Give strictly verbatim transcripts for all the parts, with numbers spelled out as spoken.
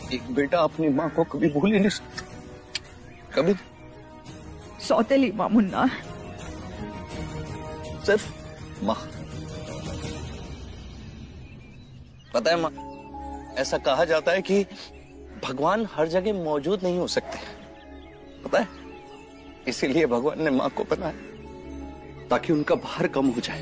एक बेटा अपनी माँ को कभी भूल ही नहीं सकता, कभी। सौतेली माँ मुन्ना, सिर्फ माँ। पता है माँ, ऐसा कहा जाता है कि भगवान हर जगह मौजूद नहीं हो सकते, पता है? इसीलिए भगवान ने माँ को बनाया ताकि उनका भार कम हो जाए।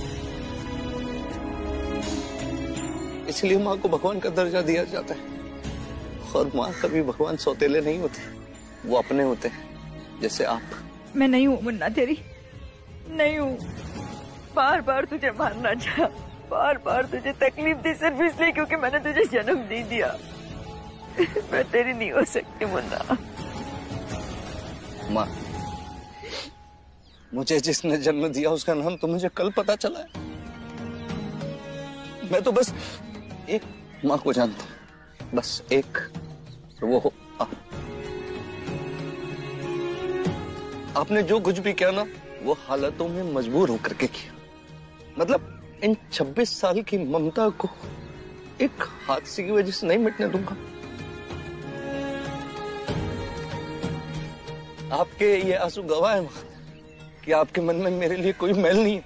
इसलिए माँ को भगवान का दर्जा दिया जाता है। और माँ कभी भगवान सौतेले नहीं होते, वो अपने होते हैं, जैसे आप। मैं नहीं हूँ मुन्ना तेरी, नहीं हूँ। बार बार तुझे मारना चाहा, बार बार तुझे तकलीफ दी सिर्फ इसलिए क्योंकि मैंने तुझे जन्म दे दिया। मैं तेरी नहीं हो सकती मुन्ना। माँ, मुझे जिसने जन्म दिया उसका नाम तो मुझे कल पता चला है। मैं तो बस एक माँ को जानता हूँ, बस एक, वो हो आप। आपने जो कुछ भी किया ना, वो हालातों में मजबूर होकर के किया। मतलब इन छब्बीस साल की ममता को एक हादसे की वजह से नहीं मिटने दूंगा। आपके ये आंसू गवाह है माँ कि आपके मन में मेरे लिए कोई मैल नहीं है।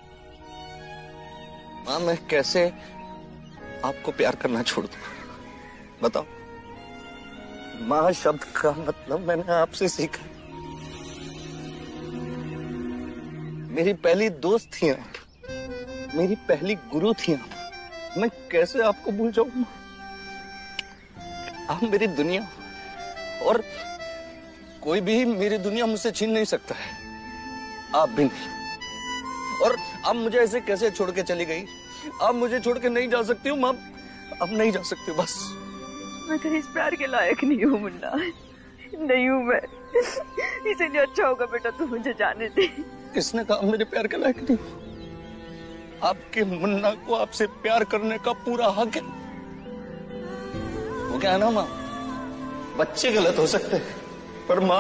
माँ, मैं कैसे आपको प्यार करना छोड़ दूं, बताओ? माँ शब्द का मतलब मैंने आपसे सीखा। मेरी पहली दोस्त थी आप, मेरी पहली गुरु थी आप। मैं कैसे आपको भूल जाऊं? आप मेरी दुनिया, और कोई भी मेरी दुनिया मुझसे छीन नहीं सकता है, आप भी नहीं। और अब मुझे ऐसे कैसे छोड़ के चली गई? आप मुझे छोड़ के नहीं जा सकती हूँ माँ, अब नहीं जा सकती हूँ, बस। मैं तेरे इस प्यार के लायक नहीं हूँ मुन्ना, नहीं हूँ मैं। इसीलिए अच्छा होगा बेटा तू मुझे जाने दे। किसने कहा मेरे प्यार के लायक नहीं? आपके मुन्ना को आपसे प्यार करने का पूरा हक है। वो क्या है ना माँ, बच्चे गलत हो सकते हैं पर माँ,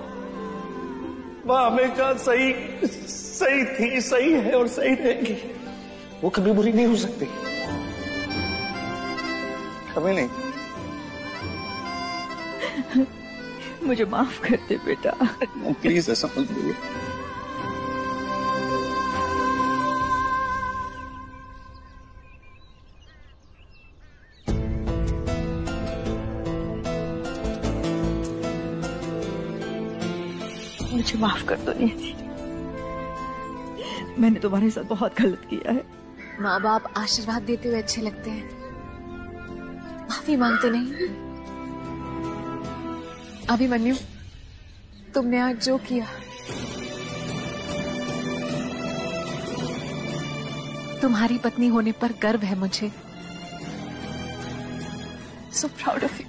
माँ हमेशा सही सही थी, सही है और सही रहेगी। वो कभी बुरी नहीं हो सकती, कभी नहीं। मुझे माफ कर दे बेटा, प्लीज ऐसा मत बोलिए। मुझे माफ कर दो नियति, मैंने तुम्हारे साथ बहुत गलत किया है। माँ बाप आशीर्वाद देते हुए अच्छे लगते हैं, माफी मांगते नहीं। अभिमन्यु, तुमने आज जो किया, तुम्हारी पत्नी होने पर गर्व है मुझे। So proud of you.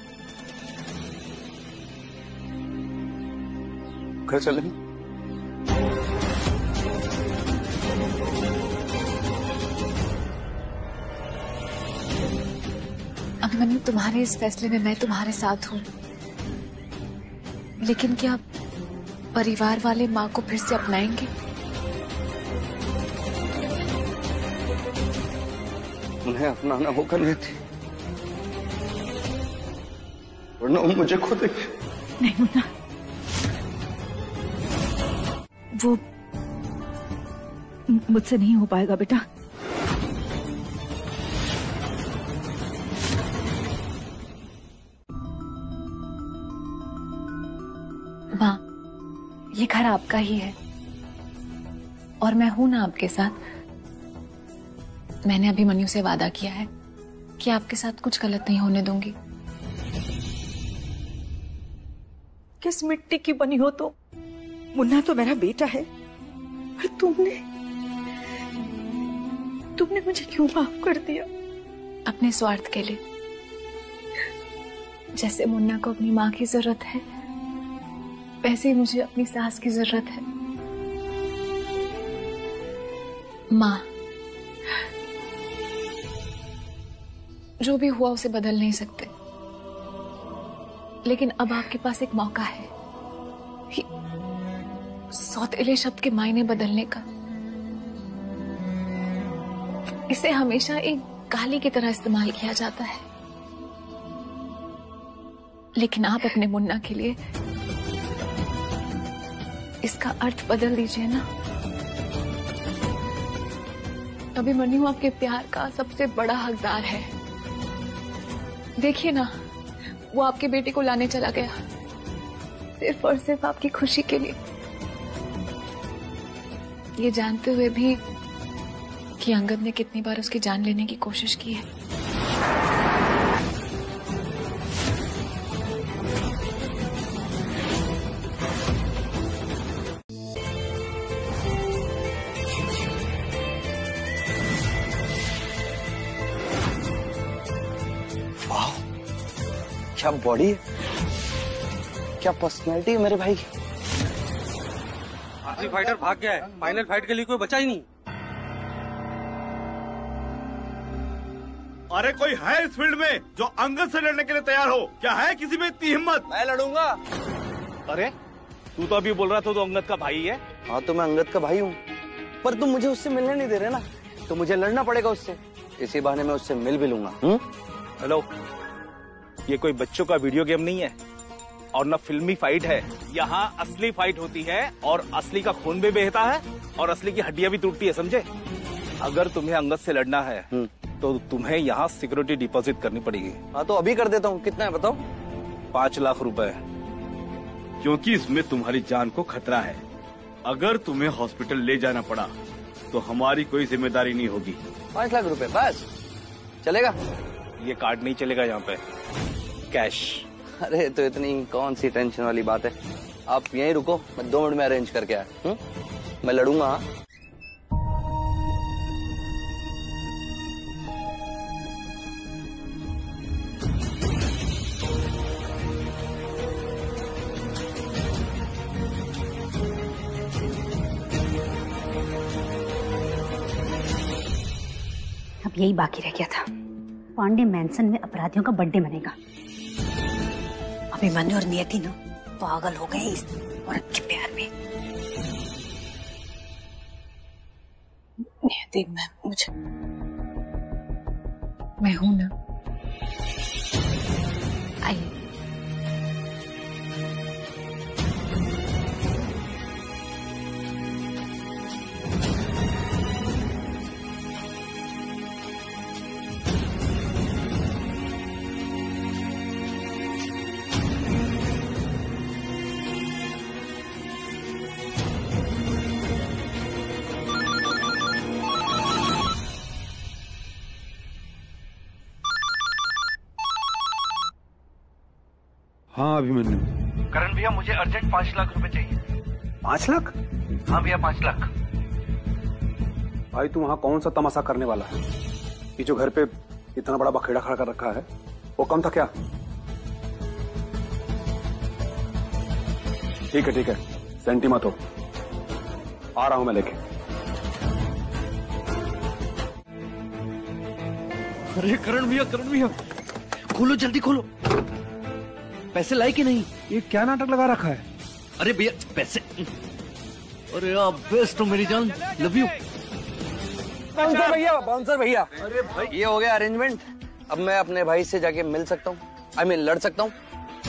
घर चलें? अभिमन्यु, तुम्हारे इस फैसले में मैं तुम्हारे साथ हूँ, लेकिन क्या परिवार वाले माँ को फिर से अपनाएंगे? उन्हें अपनाना होगा नहीं थी, वरना वो मुझे खो देंगे। नहीं मुन्ना, वो मुझसे नहीं हो पाएगा बेटा। माँ, ये घर आपका ही है और मैं हूं ना आपके साथ। मैंने अभिमन्यु से वादा किया है कि आपके साथ कुछ गलत नहीं होने दूंगी। किस मिट्टी की बनी हो तो मुन्ना तो मेरा बेटा है, और तुमने तुमने मुझे क्यों माफ कर दिया? अपने स्वार्थ के लिए। जैसे मुन्ना को अपनी माँ की जरूरत है, वैसे ही मुझे अपनी सास की जरूरत है। माँ, जो भी हुआ उसे बदल नहीं सकते, लेकिन अब आपके पास एक मौका है सौतेले शब्द के मायने बदलने का। इसे हमेशा एक गाली की तरह इस्तेमाल किया जाता है, लेकिन आप अपने मुन्ना के लिए इसका अर्थ बदल दीजिए ना। अभिमन्यु आपके प्यार का सबसे बड़ा हकदार है। देखिए ना, वो आपके बेटे को लाने चला गया सिर्फ और सिर्फ आपकी खुशी के लिए, ये जानते हुए भी कि अंगद ने कितनी बार उसकी जान लेने की कोशिश की है। क्या बॉडी है, क्या पर्सनैलिटी है मेरे भाई की। आखिरी फाइटर भाग गया है, फाइनल फाइट के लिए कोई बचा ही नहीं। अरे कोई है इस फील्ड में जो अंगद से लड़ने के लिए तैयार हो? क्या है किसी में इतनी हिम्मत? मैं लड़ूंगा। अरे तू तो अभी बोल रहा था तो अंगद का भाई है। हाँ तो मैं अंगद का भाई हूँ, पर तुम मुझे उससे मिलने नहीं दे रहे ना, तो मुझे लड़ना पड़ेगा उससे। इसी बहाने मैं उससे मिल भी लूंगा। हेलो, ये कोई बच्चों का वीडियो गेम नहीं है और न फिल्मी फाइट है। यहाँ असली फाइट होती है और असली का खून भी बहता है और असली की हड्डियां भी टूटती है, समझे? अगर तुम्हें अंगद से लड़ना है तो तुम्हें यहाँ सिक्योरिटी डिपॉजिट करनी पड़ेगी। हाँ तो अभी कर देता हूँ। कितना है बताओ? पाँच लाख रुपए। क्योंकि इसमें तुम्हारी जान को खतरा है। अगर तुम्हें हॉस्पिटल ले जाना पड़ा तो हमारी कोई जिम्मेदारी नहीं होगी। पाँच लाख रुपए बस चलेगा? ये कार्ड नहीं चलेगा यहाँ पे, कैश। अरे तो इतनी कौन सी टेंशन वाली बात है, आप यहीं रुको, मैं दो मिनट में अरेंज करके आया। मैं लड़ूंगा। हाँ अब यही बाकी रह गया था, पांडे मैंसन में अपराधियों का बर्थडे मनेगा। अभिमन्यु और नियति ना पागल हो गए इस औरत के प्यार में। नियति, मैं मुझे मैं हूं ना, आइए। हाँ अभिमन्यु। करण भैया, मुझे अर्जेंट पाँच लाख रुपए चाहिए। पाँच लाख? हाँ भैया, पाँच लाख। भाई तू वहाँ कौन सा तमाशा करने वाला है? ये जो घर पे इतना बड़ा बखेड़ा खड़ा कर रखा है वो कम था क्या? ठीक है ठीक है, सेंटी मत हो, आ रहा हूं मैं लेके। अरे करण भैया, करण भैया खोलो, जल्दी खोलो। पैसे लाए कि नहीं? ये क्या नाटक लगा रखा है? अरे भैया पैसे। अरे आप बेस्ट हो मेरी जान, लव यू। बाउंसर भैया, बाउंसर भैया। अरे भाई ये हो गया अरेंजमेंट। अब मैं अपने भाई से जाके मिल सकता हूँ, आई मीन लड़ सकता हूँ।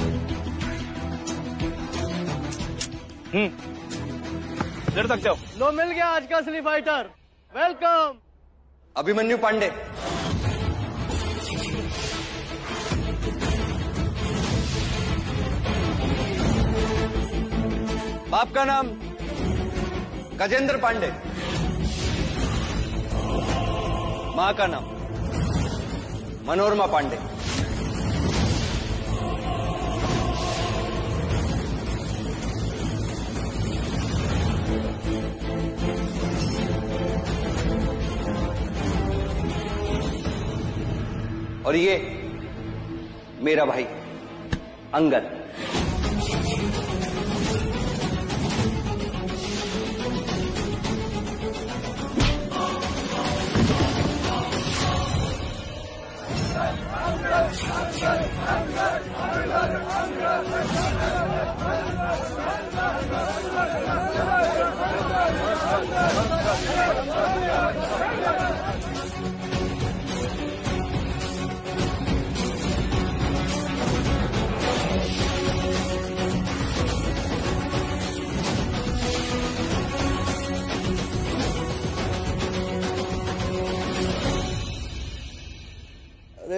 हम्म लड़ सकते हो। लो, मिल गया आज का असली फाइटर। वेलकम अभिमन्यु पांडे। बाप का नाम गजेंद्र पांडे, मां का नाम मनोरमा पांडे। और ये मेरा भाई अंगद।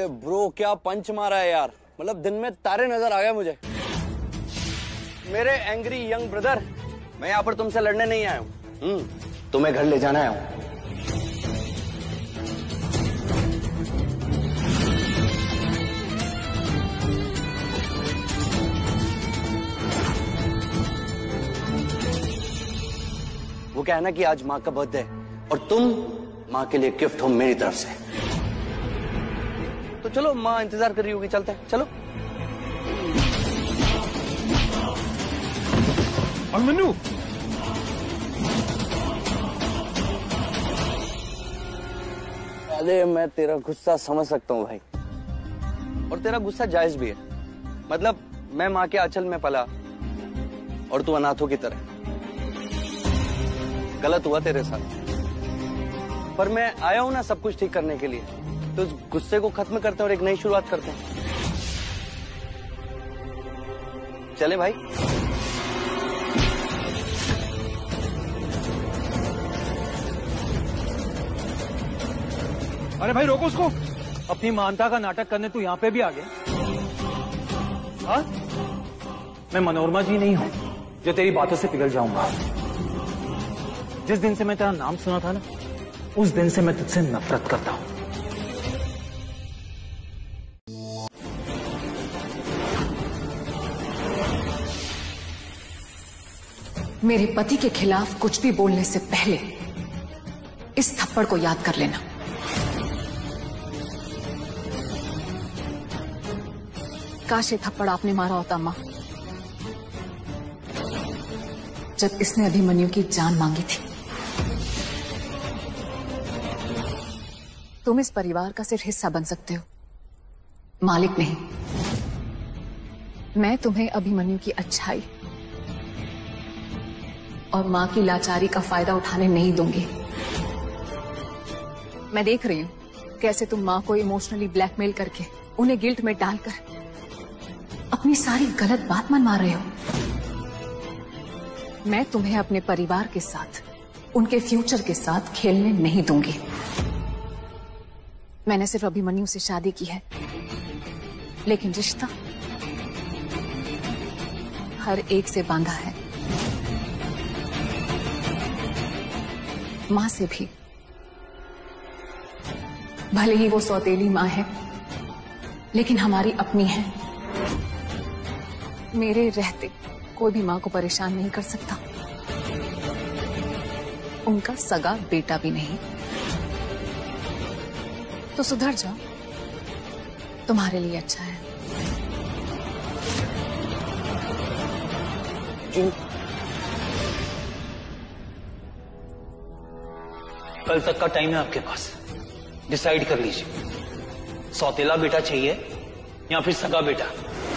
अरे ब्रो क्या पंच मारा है यार, मतलब दिन में तारे नजर आ गए मुझे। मेरे एंग्री यंग ब्रदर, मैं यहाँ पर तुमसे लड़ने नहीं आया हूँ, हम्म तुम्हें घर ले जाना आया हूँ। वो क्या है ना कि आज माँ का बर्थडे है और तुम माँ के लिए गिफ्ट हो मेरी तरफ से, तो चलो माँ इंतजार कर रही होगी, चलते हैं चलो। अभिमन्यु, अरे मैं तेरा गुस्सा समझ सकता हूँ भाई, और तेरा गुस्सा जायज भी है। मतलब मैं माँ के आंचल में पला और तू अनाथों की तरह। गलत हुआ तेरे साथ, पर मैं आया हूं ना सब कुछ ठीक करने के लिए, तो उस गुस्से को खत्म करते हैं और एक नई शुरुआत करते हैं। चले भाई। अरे भाई रोको उसको, अपनी मानता का नाटक करने तू यहाँ पे भी आ गया। हाँ, मैं मनोरमा जी नहीं हूं जो तेरी बातों से पिघल जाऊंगा। जिस दिन से मैं तेरा नाम सुना था ना, उस दिन से मैं तुझसे नफरत करता हूं। मेरे पति के खिलाफ कुछ भी बोलने से पहले इस थप्पड़ को याद कर लेना। काश ये थप्पड़ आपने मारा होता मां, जब इसने अभिमन्यु की जान मांगी थी। तुम इस परिवार का सिर्फ हिस्सा बन सकते हो, मालिक नहीं। मैं तुम्हें अभिमन्यु की अच्छाई और मां की लाचारी का फायदा उठाने नहीं दूंगी। मैं देख रही हूं कैसे तुम मां को इमोशनली ब्लैकमेल करके उन्हें गिल्ट में डालकर अपनी सारी गलत बात मनवा रहे हो। मैं तुम्हें अपने परिवार के साथ, उनके फ्यूचर के साथ खेलने नहीं दूंगी। मैंने सिर्फ अभिमन्यु से शादी की है, लेकिन रिश्ता हर एक से बांधा है, मां से भी। भले ही वो सौतेली मां है, लेकिन हमारी अपनी है। मेरे रहते कोई भी मां को परेशान नहीं कर सकता, उनका सगा बेटा भी नहीं। तो सुधर जाओ, तुम्हारे लिए अच्छा है। कल तक का टाइम है आपके पास, डिसाइड कर लीजिए, सौतेला बेटा चाहिए या फिर सगा बेटा।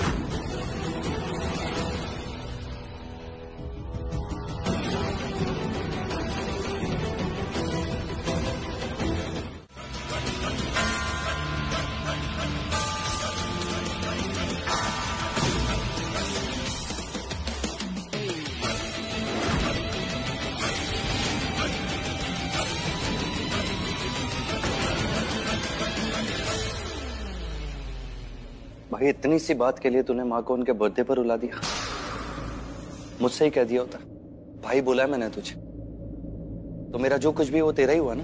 भाई इतनी सी बात के लिए तूने माँ को उनके बर्थडे पर रुला दिया। मुझसे ही कह दिया होता, भाई बोला है मैंने तुझे, तो मेरा जो कुछ भी वो तेरा ही हुआ ना।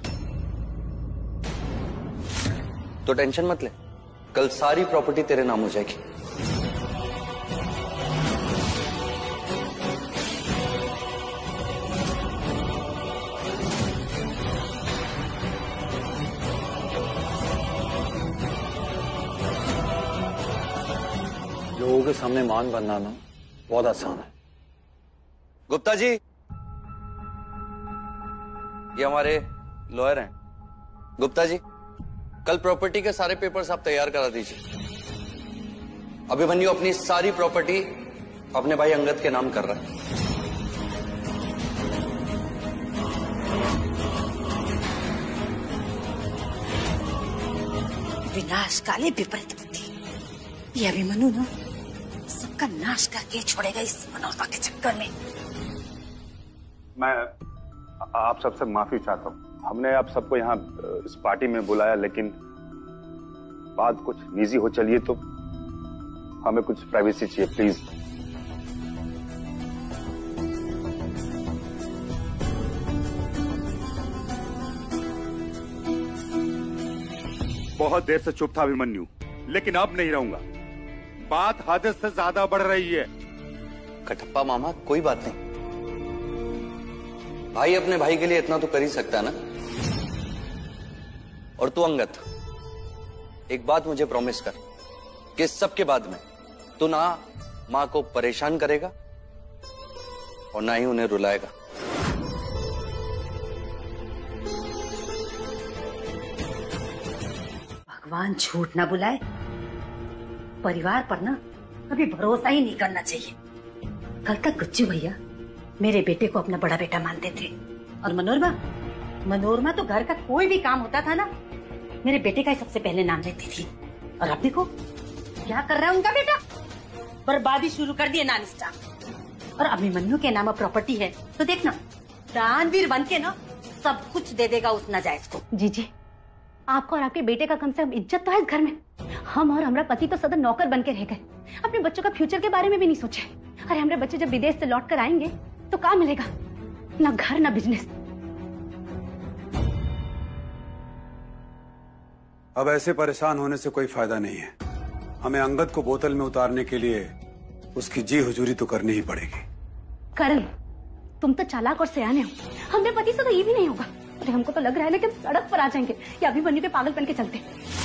तो टेंशन मत ले, कल सारी प्रॉपर्टी तेरे नाम हो जाएगी। लोगों के सामने मान बनना ना बहुत आसान है। गुप्ता जी, ये हमारे लॉयर हैं। गुप्ता जी, कल प्रॉपर्टी के सारे पेपर्स आप तैयार करा दीजिए। अभिमन्यु अपनी सारी प्रॉपर्टी अपने भाई अंगद के नाम कर रहा है। विनाश काले विपरीत बुद्धि, ये अभिमन्यु ना सबका नाश करके छोड़ेगा इस मनोरमा के चक्कर में। मैं आप सबसे माफी चाहता हूँ। हमने आप सबको यहाँ इस पार्टी में बुलाया, लेकिन बात कुछ निजी हो चलिए तो हमें कुछ प्राइवेसी चाहिए प्लीज। बहुत देर से चुप था अभिमन्यु, लेकिन अब नहीं रहूंगा। बात हद से ज्यादा बढ़ रही है। कटप्पा मामा कोई बात नहीं, भाई अपने भाई के लिए इतना तो कर ही सकता है ना। और तू अंगद, एक बात मुझे प्रॉमिस कर कि सबके बाद में तू ना मां को परेशान करेगा और ना ही उन्हें रुलाएगा। भगवान झूठ ना बुलाए, परिवार पर ना कभी भरोसा ही नहीं करना चाहिए। कल तक गुच्चू भैया मेरे बेटे को अपना बड़ा बेटा मानते थे, और मनोरमा मनोरमा तो घर का कोई भी काम होता था ना मेरे बेटे का ही सबसे पहले नाम लेती थी। और अब देखो क्या कर रहा है उनका बेटा, बर्बादी शुरू कर दी है नानिस्टा। और अभिमन्यु के नाम प्रॉपर्टी है तो देखना दानवीर बन के ना सब कुछ दे देगा उस नाजायज को। जी जी, आपको और आपके बेटे का कम से कम इज्जत तो है इस घर में। हम और हमारा पति तो सदा नौकर बन के रह गए, अपने बच्चों का फ्यूचर के बारे में भी नहीं सोचे। अरे हमारे बच्चे जब विदेश से लौट कर आएंगे तो क्या मिलेगा, ना घर ना बिजनेस। अब ऐसे परेशान होने से कोई फायदा नहीं है। हमें अंगद को बोतल में उतारने के लिए उसकी जी हुजूरी तो करनी ही पड़ेगी। करण, तुम तो चालाक और सयाने हो, हमारे पति से तो ये भी नहीं होगा। अरे हमको तो लग रहा है ना कि हम सड़क पर आ जाएंगे या अभिमन्यु के पागलपन के चलते।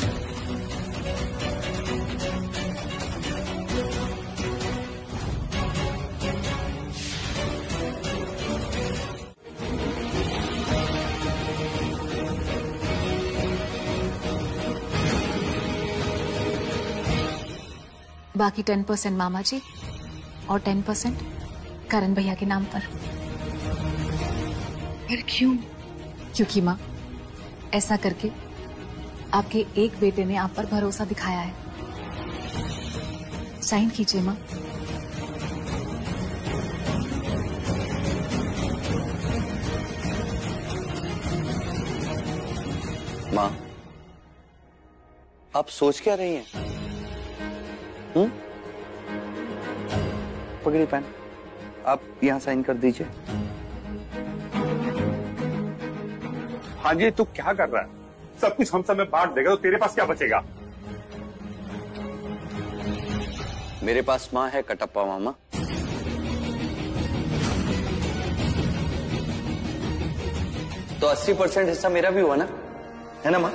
बाकी टेन परसेंट मामा जी और टेन परसेंट करण भैया के नाम पर। पर क्यों? क्योंकि माँ, ऐसा करके आपके एक बेटे ने आप पर भरोसा दिखाया है। साइन कीजिए माँ। माँ, आप सोच क्या रही हैं? हम्म? पगड़ी पहन, आप यहां साइन कर दीजिए। हाँ जी, तू क्या कर रहा है? सब कुछ हम सब में बांट देगा तो तेरे पास क्या बचेगा? मेरे पास माँ है कटप्पा मामा। तो अस्सी परसेंट हिस्सा मेरा भी हुआ ना, है ना माँ?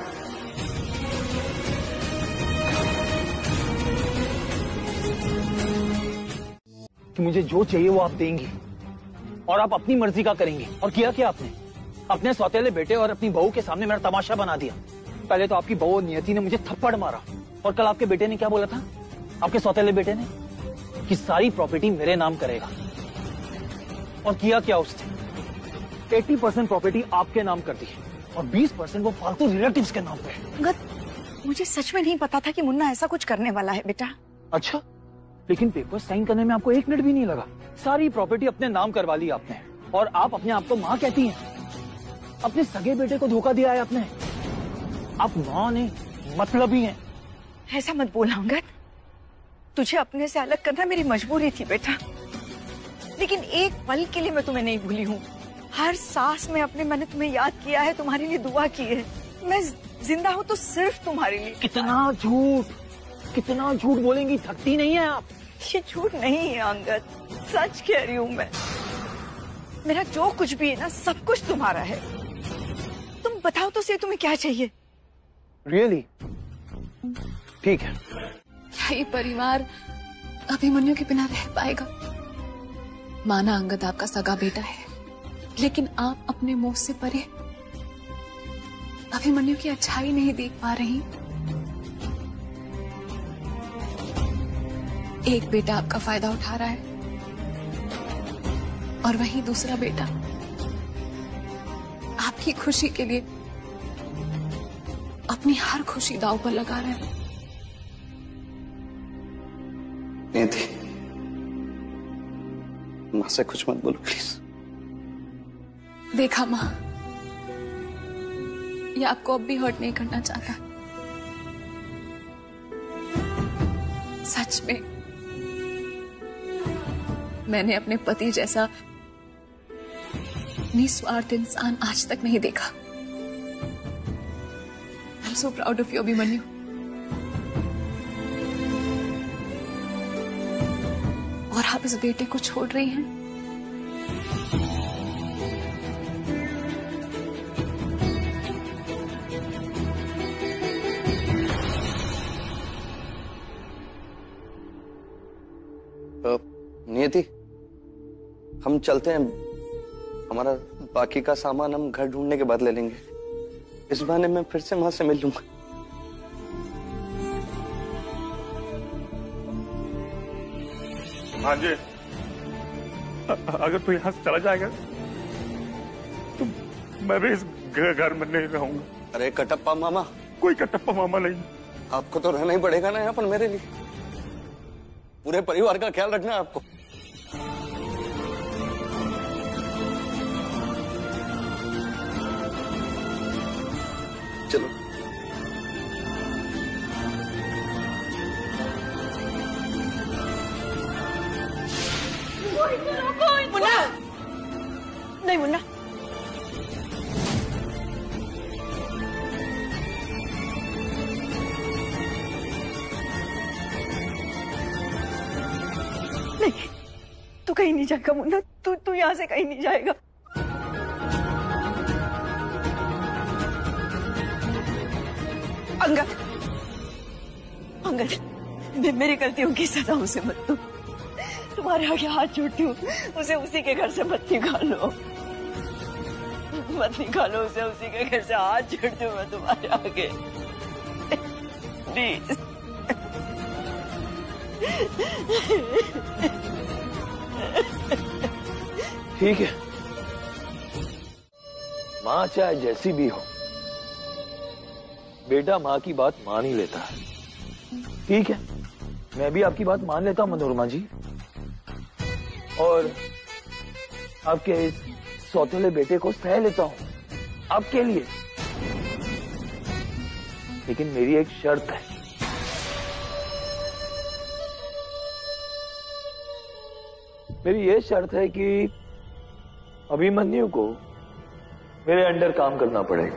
कि मुझे जो चाहिए वो आप देंगी और आप अपनी मर्जी का करेंगे। और किया क्या आपने? अपने सौतेले बेटे और अपनी बहू के सामने मेरा तमाशा बना दिया। पहले तो आपकी बहू नियति ने मुझे थप्पड़ मारा, और कल आपके बेटे ने क्या बोला था, आपके सौतेले बेटे ने, कि सारी प्रॉपर्टी मेरे नाम करेगा। और किया क्या उसने? अस्सी परसेंट प्रॉपर्टी आपके नाम कर दी और बीस परसेंट वो फालतू रिलेटिव्स के नाम पे। मुझे सच में नहीं पता था कि मुन्ना ऐसा कुछ करने वाला है बेटा। अच्छा, लेकिन पेपर साइन करने में आपको एक मिनट भी नहीं लगा। सारी प्रॉपर्टी अपने नाम करवा ली आपने, और आप अपने आप को माँ कहती हैं। अपने सगे बेटे को धोखा दिया है आपने। आप माँ नहीं, मतलब ही हैं। ऐसा मत बोल अंगद, तुझे अपने से अलग करना मेरी मजबूरी थी बेटा, लेकिन एक पल के लिए मैं तुम्हें नहीं भूली हूँ। हर सांस में अपने मैंने तुम्हें याद किया है, तुम्हारे लिए दुआ की है। मैं जिंदा हूँ तो सिर्फ तुम्हारे लिए। कितना झूठ, कितना झूठ बोलेंगी, थकती नहीं है आप? ये झूठ नहीं है अंगद, सच कह रही हूँ मैं। मेरा जो कुछ भी है ना, सब कुछ तुम्हारा है। तुम बताओ तो सही, तुम्हें क्या चाहिए? रियली? ठीक है। क्या ये परिवार अभिमन्यु के बिना रह पाएगा? माना अंगद आपका सगा बेटा है, लेकिन आप अपने मुंह से परे अभिमन्यु की अच्छाई नहीं देख पा रही। एक बेटा आपका फायदा उठा रहा है और वहीं दूसरा बेटा आपकी खुशी के लिए अपनी हर खुशी दांव पर लगा रहा है। नियति, मां से कुछ मत बोलो प्लीज। देखा मां, ये आपको अब भी हर्ट नहीं करना चाहता। सच में मैंने अपने पति जैसा निस्वार्थ इंसान आज तक नहीं देखा। I am so proud of you Abhimanyu. और आप इस बेटे को छोड़ रही हैं। नियति, हम चलते हैं। हमारा बाकी का सामान हम घर ढूंढने के बाद ले लेंगे। इस बहाने मैं फिर से वहां से मिल लूंगा। हाँ जी, अगर तू यहाँ से चला जाएगा तो मैं भी इस घर में नहीं रहूंगा। अरे कटप्पा मामा। कोई कटप्पा मामा नहीं। आपको तो रहना ही पड़ेगा ना यहाँ पर मेरे लिए। पूरे परिवार का ख्याल रखना है आपको। चलो। मुन्ना, नहीं मुन्ना, नहीं, तू कहीं नहीं जाएगा मुन्ना। तू तू यहाँ से कहीं नहीं जाएगा। अंगद, अंगद, मेरी गलतियों की सजा उसे मत दो। तुम्हारे आगे हाथ जोड़ती हूँ, उसे उसी के घर से मत निकालो, मत निकालो उसे उसी के घर से। हाथ जोड़ती हूँ मैं तुम्हारे आगे, प्लीज। ठीक है, माँ चाहे जैसी भी हो, बेटा माँ की बात मान ही लेता है। ठीक है, मैं भी आपकी बात मान लेता हूं मनोरमा जी, और आपके इस सौतेले बेटे को सह लेता हूं आपके लिए। लेकिन मेरी एक शर्त है। मेरी ये शर्त है कि अभिमन्यु को मेरे अंडर काम करना पड़ेगा।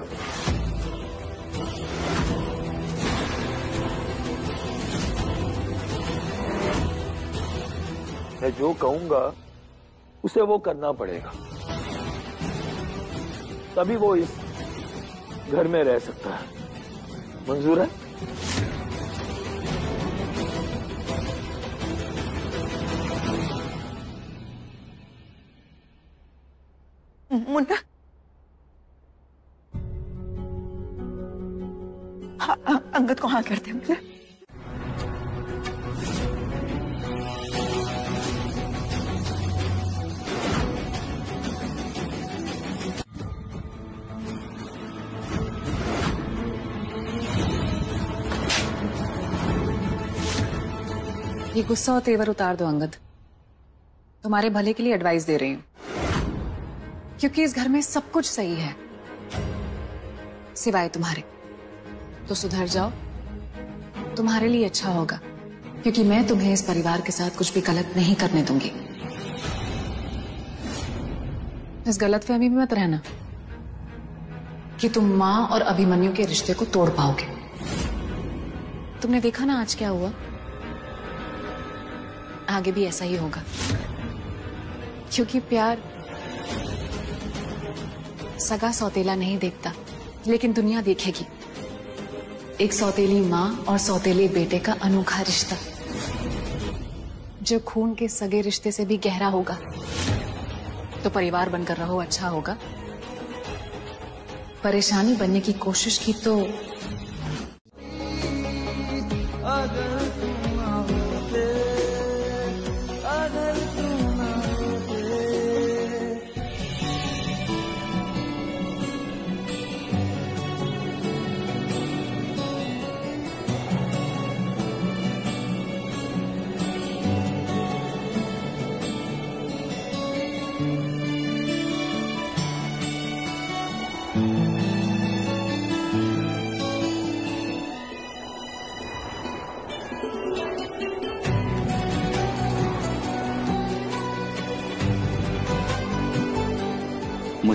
मैं जो कहूंगा उसे वो करना पड़ेगा, तभी वो इस घर में रह सकता है। मंजूर है? मुन्ना, अंगद को हाँ करते मुन्ना। ये गुस्सा और तेवर उतार दो अंगद। तुम्हारे भले के लिए एडवाइस दे रही हूं, क्योंकि इस घर में सब कुछ सही है सिवाय तुम्हारे। तो सुधर जाओ, तुम्हारे लिए अच्छा होगा, क्योंकि मैं तुम्हें इस परिवार के साथ कुछ भी गलत नहीं करने दूंगी। इस गलतफहमी में मत रहना कि तुम मां और अभिमन्यु के रिश्ते को तोड़ पाओगे। तुमने देखा ना आज क्या हुआ, आगे भी ऐसा ही होगा, क्योंकि प्यार सगा सौतेला नहीं देखता, लेकिन दुनिया देखेगी एक सौतेली मां और सौतेले बेटे का अनोखा रिश्ता, जो खून के सगे रिश्ते से भी गहरा होगा। तो परिवार बनकर रहो, अच्छा होगा। परेशानी बनने की कोशिश की तो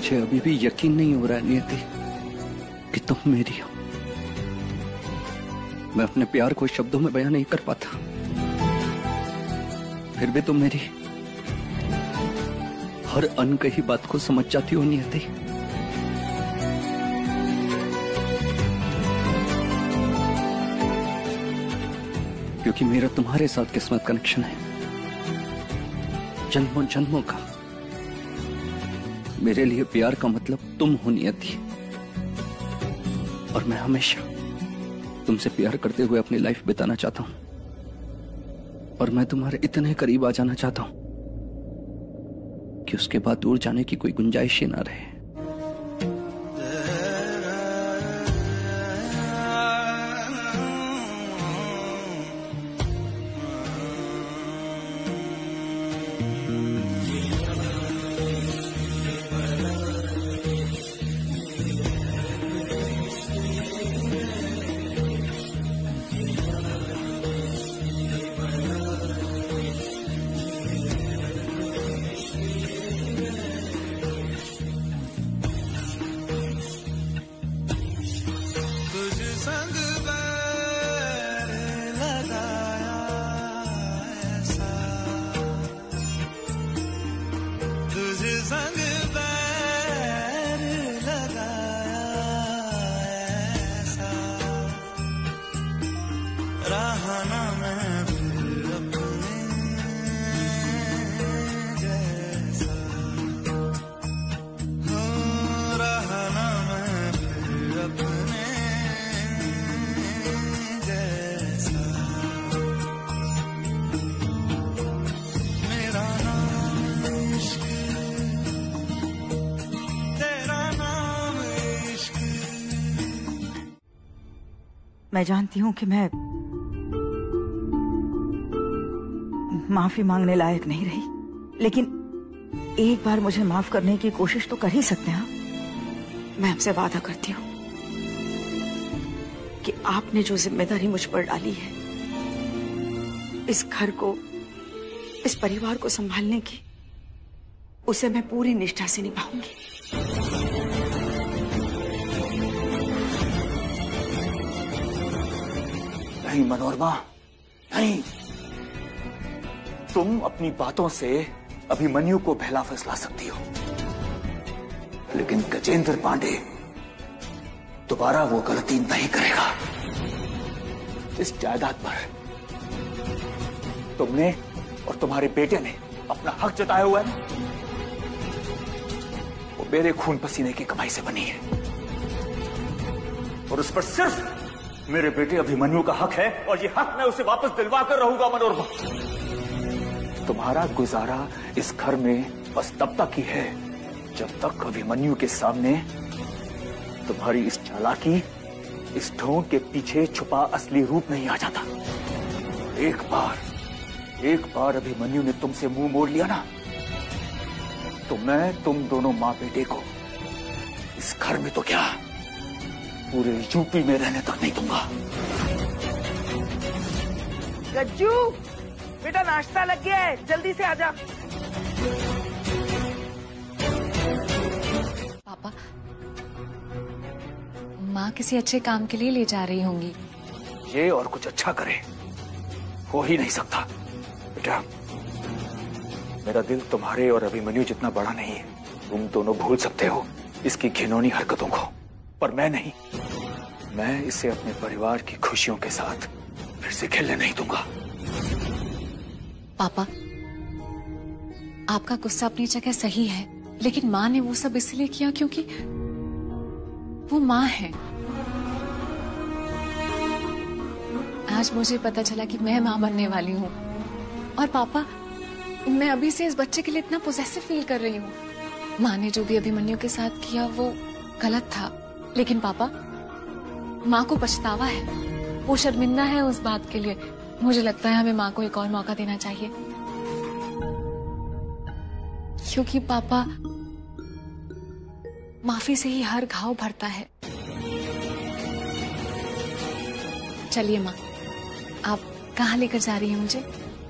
मुझे अभी भी यकीन नहीं हो रहा है नियति कि तुम मेरी हो। मैं अपने प्यार को शब्दों में बयां नहीं कर पाता, फिर भी तुम मेरी हर अनकही बात को समझ जाती हो नियति। क्योंकि मेरा तुम्हारे साथ किस्मत कनेक्शन है, जन्मों जन्मों का। मेरे लिए प्यार का मतलब तुम हो नियति, और मैं हमेशा तुमसे प्यार करते हुए अपनी लाइफ बिताना चाहता हूं, और मैं तुम्हारे इतने करीब आ जाना चाहता हूं कि उसके बाद दूर जाने की कोई गुंजाइश ही ना रहे। मैं जानती हूँ कि मैं माफी मांगने लायक नहीं रही, लेकिन एक बार मुझे माफ करने की कोशिश तो कर ही सकते हैं। मैं आपसे वादा करती हूँ कि आपने जो जिम्मेदारी मुझ पर डाली है, इस घर को, इस परिवार को संभालने की, उसे मैं पूरी निष्ठा से निभाऊंगी। नहीं मनोरमा, नहीं। तुम अपनी बातों से अभिमन्यु को बहला फुसला सकती हो, लेकिन गजेंद्र पांडे दोबारा वो गलती नहीं करेगा। इस जायदाद पर तुमने और तुम्हारे बेटे ने अपना हक जताया हुआ है ना, वो मेरे खून पसीने की कमाई से बनी है, और उस पर सिर्फ मेरे बेटे अभिमन्यु का हक है, और ये हक मैं उसे वापस दिलवा कर रहूंगा मनोरमा। तुम्हारा गुजारा इस घर में बस तब तक ही है जब तक अभिमन्यु के सामने तुम्हारी इस चालाकी, इस ढोंग के पीछे छुपा असली रूप नहीं आ जाता। एक बार एक बार अभिमन्यु ने तुमसे मुंह मोड़ लिया ना, तो मैं तुम दोनों मां बेटे को इस घर में तो क्या, पूरे यूपी में रहने तक नहीं दूंगा। गज्जू बेटा, नाश्ता लग गया है, जल्दी से आजा। पापा, माँ किसी अच्छे काम के लिए ले जा रही होंगी। ये और कुछ अच्छा करे हो ही नहीं सकता बेटा। मेरा दिल तुम्हारे और अभिमन्यु जितना बड़ा नहीं है। तुम दोनों भूल सकते हो इसकी घिनौनी हरकतों को, पर मैं नहीं। मैं इसे अपने परिवार की खुशियों के साथ फिर से खेलने नहीं दूंगा। पापा, आपका गुस्सा अपनी जगह सही है, लेकिन माँ ने वो सब इसलिए किया क्योंकि वो माँ है। आज मुझे पता चला कि मैं माँ बनने वाली हूँ, और पापा, मैं अभी से इस बच्चे के लिए इतना पोजेसिव फील कर रही हूँ। माँ ने जो भी अभिमन्यु के साथ किया वो गलत था, लेकिन पापा, माँ को पछतावा है, वो शर्मिंदा है उस बात के लिए। मुझे लगता है हमें माँ को एक और मौका देना चाहिए, क्योंकि पापा, माफी से ही हर घाव भरता है। चलिए माँ, आप कहाँ लेकर जा रही हैं मुझे?